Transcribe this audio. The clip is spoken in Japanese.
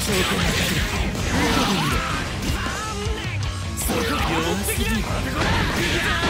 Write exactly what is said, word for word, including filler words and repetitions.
証拠が来る。受けてみろ。そこ。弱すぎる。